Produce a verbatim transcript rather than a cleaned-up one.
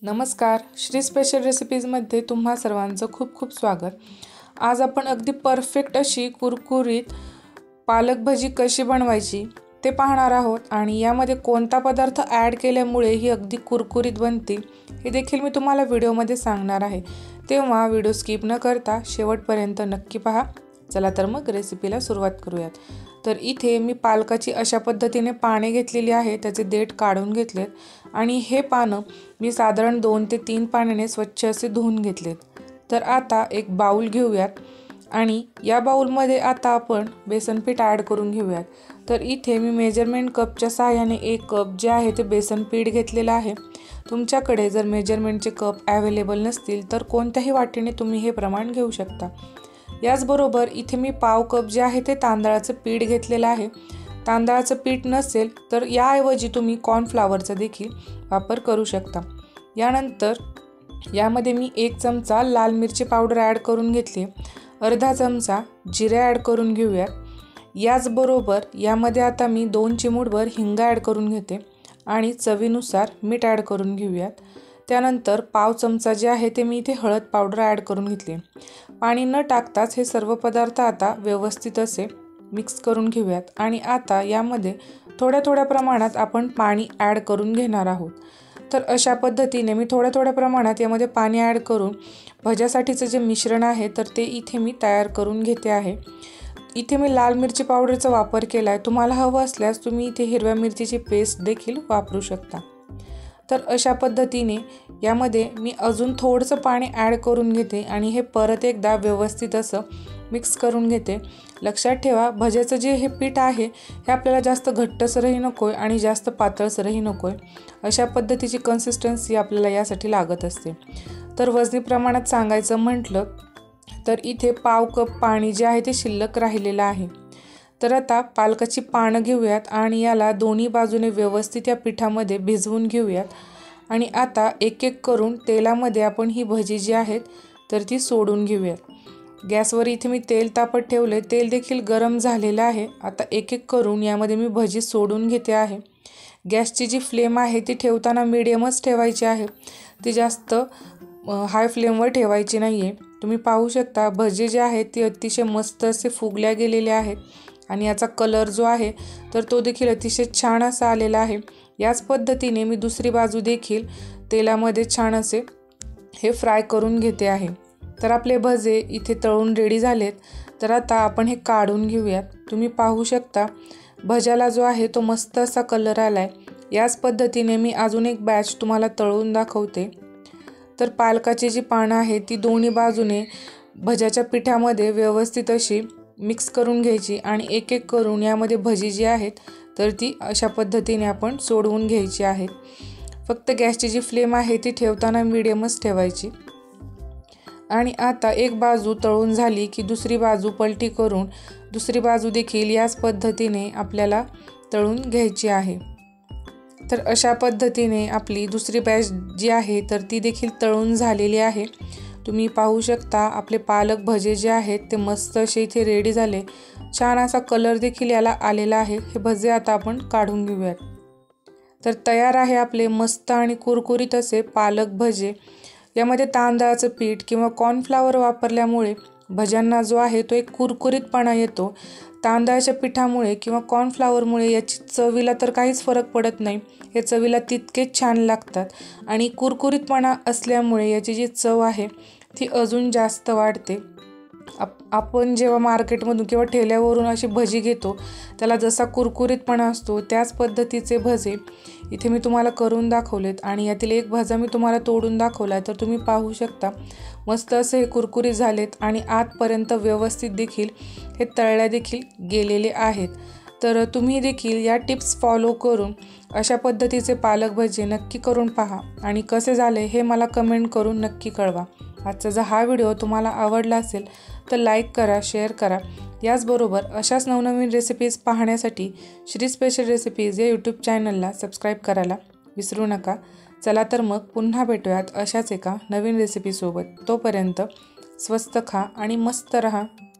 नमस्कार, श्री स्पेशल रेसिपीजमध्ये तुम्हा सर्वांचं खूप खूप स्वागत। आज आपण अगदी परफेक्ट अशी कुरकुरीत पालक भाजी कशी बनवायची ते पाहणार आहोत आणि यामध्ये कोणता पदार्थ ॲड केल्यामुळे ही अगदी कुरकुरीत बनते हे देखील मी तुम्हाला व्हिडिओमध्ये सांगणार आहे। तेव्हा व्हिडिओ स्किप न करता शेवटपर्यंत नक्की पहा। चला तर मग रेसिपीला सुरुवात करूयात। तर इथे मी पालकाची अशा पद्धतीने पाने घेतलेली आहे, त्याचे देठ काढून घेतलेत आणि हे पानं मी साधारण दोन ते तीन पाण्याने स्वच्छ असे धुवून घेतलेत। तर आता एक बाउल घेऊयात आणि या बाउलमध्ये आता आपण बेसन पीठ ॲड करून घेऊयात। तर इथे मी मेजरमेंट कपच्या सहाय्याने एक कप जे आहे ते बेसन पीठ घेतलेलं आहे। तुमच्याकडे जर मेजरमेंटचे कप अवेलेबल नसतील तर कोणत्याही वाटीने तुम्ही हे प्रमाण घेऊ शकता। याचबरोबर इथे मी पाव कप जे आहे ते तांदळाचं पीठ घेतलेलं आहे। तांदळाचं पीठ नसेल तर याऐवजी तुम्ही कॉर्नफ्लॉवरचा देखील वापर करू शकता। यानंतर यामध्ये मी एक चमचा लाल मिरची पावडर ॲड करून घेतली, अर्धा चमचा जिरे ॲड करून घेऊयात। याचबरोबर यामध्ये आता मी दोन चिमूटभर हिंग ॲड करून घेते आणि चवीनुसार मीठ ॲड करून घेऊयात। त्यानंतर पाव चमचा जे आहे ते मी इथे हळद पावडर ॲड करून घेतली। पाणी न टाकताच हे सर्व पदार्थ आता व्यवस्थित असे मिक्स करून घेऊयात आणि आता यामध्ये थोड्या थोड्या प्रमाणात आपण पाणी ॲड करून घेणार आहोत। तर अशा पद्धतीने मी थोड्या थोड्या प्रमाणात यामध्ये पाणी ॲड करून भज्यासाठीचं जे मिश्रण आहे तर ते इथे मी तयार करून घेते आहे। इथे मी लाल मिरची पावडरचा वापर केला आहे, तुम्हाला हवं असल्यास तुम्ही इथे हिरव्या मिरचीची पेस्ट देखील वापरू शकता। तर अशा पद्धतीने यामध्ये मी अजून थोडंसं पाणी ॲड करून घेते आणि हे परत एकदा व्यवस्थित असं मिक्स करून घेते। लक्षात ठेवा, भज्याचं जे हे पीठ आहे हे आपल्याला जास्त घट्टसरही नको आहे आणि जास्त पातळसरही नको आहे, अशा पद्धतीची कन्सिस्टन्सी आपल्याला यासाठी लागत असते। तर वजनी प्रमाणात सांगायचं म्हटलं तर इथे पाव कप पाणी जे आहे ते शिल्लक राहिलेलं आहे। तर आता पालकाची पानं घेऊयात आणि याला दोन्ही बाजूने व्यवस्थित या पिठामध्ये भिजवून घेऊयात आणि आता एक एक करून तेलामध्ये आपण ही भजी जी आहेत तर ती सोडून घेऊयात। गॅसवर इथे मी तेल तापत ठेवले, तेल देखील गरम झालेलं आहे। आता एक एक करून यामध्ये मी भजी सोडून घेते आहे। गॅसची जी फ्लेम आहे ती ठेवताना मीडियमच ठेवायची आहे, ती जास्त हाय फ्लेमवर ठेवायची नाही आहे। तुम्ही पाहू शकता भजी जे आहेत ती अतिशय मस्त असे फुगल्या गेलेले आहेत आणि याचा कलर जो आहे तर तो देखील अतिशय छान असा आलेला आहे। याच पद्धतीने मी दुसरी बाजू देखील तेलामध्ये छान असे हे फ्राय करून घेते आहे। तर आपले भजे इथे तळून रेडी झालेत। तर आता आपण हे काढून घेऊयात। तुम्ही पाहू शकता भज्याला जो आहे तो मस्त असा कलर आला आहे। याच पद्धतीने मी अजून एक बॅच तुम्हाला तळून दाखवते। तर पालकाची जी पानं आहेत ती दोन्ही बाजूने भज्याच्या पिठामध्ये व्यवस्थित अशी मिक्स करून घ्यायची आणि एक एक करून यामध्ये भजी जी आहेत तर ती अशा पद्धतीने आपण सोडवून घ्यायची आहेत। फक्त गॅसची जी फ्लेम आहे ती ठेवताना मीडियमच ठेवायची आणि आता एक बाजू तळून झाली की दुसरी बाजू पलटी करून दुसरी बाजू देखील याच पद्धतीने आपल्याला तळून घ्यायची आहे। तर अशा पद्धतीने आपली दुसरी बॅच जी आहे तर ती देखील तळून झालेली आहे। तुम्ही पाहू शकता आपले पालक भजे जे आहेत ते मस्त असे इथे रेडी झाले, छान असा कलर देखील याला आलेला आहे। हे भजे आता आपण काढून घेऊयात। तर तयार आहे आपले मस्त आणि कुरकुरीत असे पालक भजे। यामध्ये तांदळाचं पीठ किंवा कॉर्नफ्लॉवर वापरल्यामुळे भज्यांना जो आहे तो एक कुरकुरीतपणा येतो। तांदळाच्या पिठामुळे किंवा कॉर्नफ्लॉवरमुळे याची चवीला तर काहीच फरक पडत नाही, हे चवीला तितकेच छान लागतात आणि कुरकुरीतपणा असल्यामुळे याची जी चव आहे ती अजून जास्त वाढते। आप आपण जेव्हा मार्केटमधून किंवा ठेल्यावरून अशी भजी घेतो त्याला जसा कुरकुरीतपणा असतो त्याच पद्धतीचे भजे इथे मी तुम्हाला करून दाखवलेत आणि यातील एक भजा मी तुम्हाला तोडून दाखवला तर तुम्ही पाहू शकता मस्त असे हे कुरकुरीत झालेत आणि आतपर्यंत व्यवस्थित देखील हे तळल्या देखील गेलेले आहेत। तर तुम्ही देखील या टिप्स फॉलो करून अशा पद्धतीचे पालक भजे नक्की करून पहा आणि कसे झाले हे मला कमेंट करून नक्की कळवा। आजचा जर हा व्हिडिओ तुम्हाला आवडला असेल तर लाईक करा, शेअर करा। याचबरोबर अशाच नवनवीन रेसिपीज पाहण्यासाठी श्री स्पेशल रेसिपीज या यूट्यूब चॅनलला सबस्क्राईब करायला विसरू नका। चला तर मग पुन्हा भेटूयात अशाच एका नवीन रेसिपीसोबत। तोपर्यंत स्वस्त खा आणि मस्त रहा।